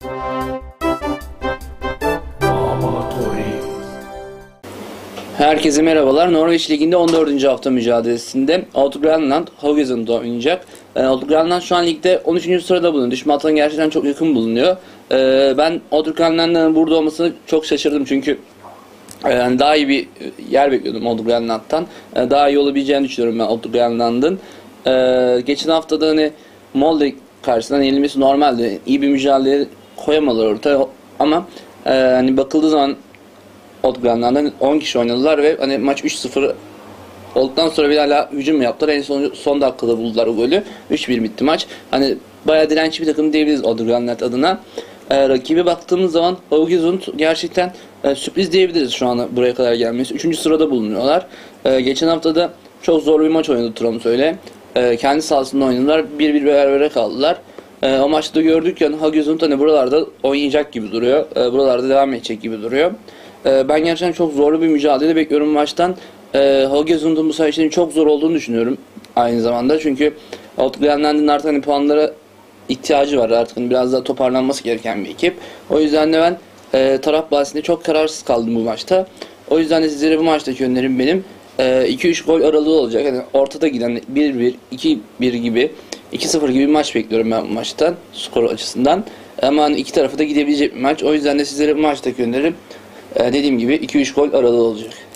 Herkese merhabalar. Norveç Ligi'nde 14. hafta mücadelesinde Outgrandland Haugesund'da oynayacak. Outgrandland şu an ligde 13. sırada bulunuyor. Düşme hattına gerçekten çok yakın bulunuyor. Ben Outgrandland'ın burada olmasını çok şaşırdım çünkü yani daha iyi bir yer bekliyordum Outgrandland'dan. Daha iyi olabileceğini düşünüyorum ben Outgrandland'ın. Geçen haftada hani Molde karşısından yenilmesi normaldi. İyi bir mücadele koyamadılar ortaya ama hani bakıldığı zaman Outgrandland'dan 10 kişi oynadılar ve hani maç 3-0 olduktan sonra bir hala hücum yaptılar. En son dakikada buldular o golü. 3-1 bitti maç. Hani bayağı dirençli bir takım diyebiliriz Outgrandland adına. Rakibe baktığımız zaman Haugesund gerçekten sürpriz diyebiliriz şu an buraya kadar gelmesi. 3. sırada bulunuyorlar. Geçen hafta da çok zorlu bir maç oynadı Tromsø. Kendi sahasında oynadılar. 1-1 berabere kaldılar. O maçta gördük yani Haugesund hani buralarda oynayacak gibi duruyor. Buralarda devam edecek gibi duruyor. Ben gerçekten çok zorlu bir mücadele bekliyorum maçtan. Haugesund'un bu sefer çok zor olduğunu düşünüyorum aynı zamanda. Çünkü Outgrandland'ın artık hani puanlara ihtiyacı var. Artık hani biraz daha toparlanması gereken bir ekip. O yüzden de ben taraf bahsinde çok kararsız kaldım bu maçta. O yüzden de sizlere bu maçtaki önerim benim 2-3 gol aralığı olacak. Yani ortada giden 1-1, 2-1 gibi 2-0 gibi bir maç bekliyorum ben bu maçtan skor açısından. Ama hani iki tarafa da gidebilecek bir maç. O yüzden de sizlere bu maçtaki önerim dediğim gibi 2-3 gol aralığı olacak.